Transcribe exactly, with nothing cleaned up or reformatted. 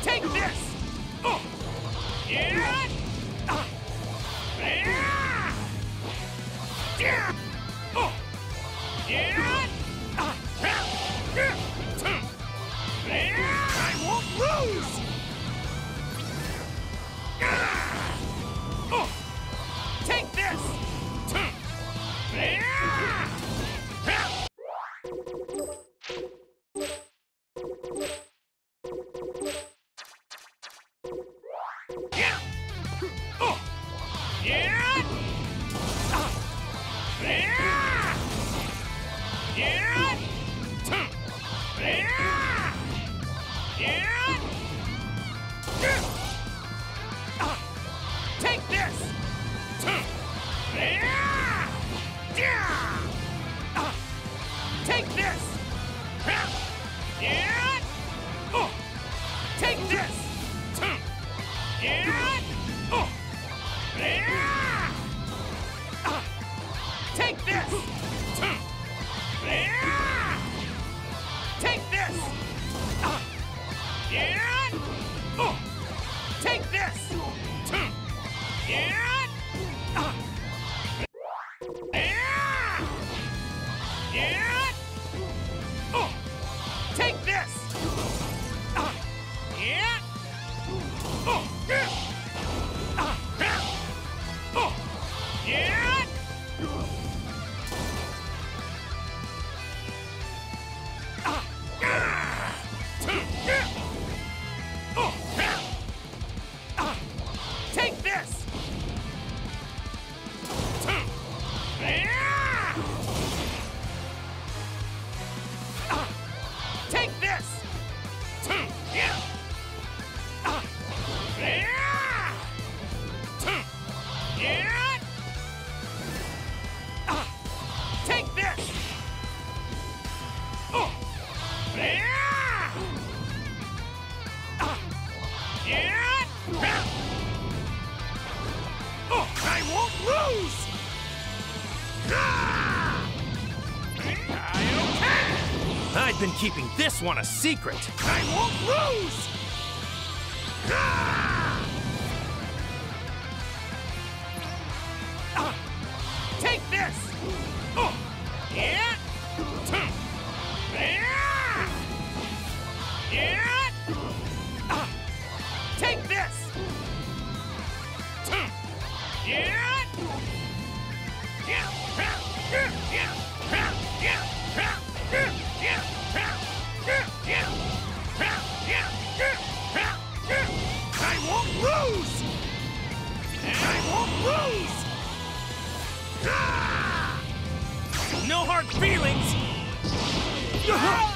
Take this! Oh! Yeah! Uh! Yeah! Yeah! Oh! Yeah! Uh! Yeah! Yeah! I won't lose! Yeah! Oh! Take this! Yeah! Yeah! Oh! Yeah! Uh! Yeah! Yeah! Yeah! Yeah! Uh! Take this! Yeah! Yeah! Uh! Take this! Yeah! Oh! Take this! Yeah! Oh! Yeah! Uh! Take this! Yeah! Take this! Uh! Yeah! Oh! Take this! Yeah! Uh! Yeah! Yeah! Oh! Take this! Uh! Yeah! Oh! Yeah! Uh! Oh! Yeah! Uh! Yeah! Oh! Uh! Take this! Yeah! Uh! Take this! Yeah! Uh! Yeah! Yeah! Uh! Take this! Oh! Yeah! Uh! Yeah! Oh! I won't lose! Ah! Okay! I've been keeping this one a secret. I won't lose! Ah! Uh, take this! Oh! Yeah! Yeah! Yeah! Uh, take this! Yeah! Yeah! Yeah! Yeah! I won't lose! I won't lose! No hard feelings!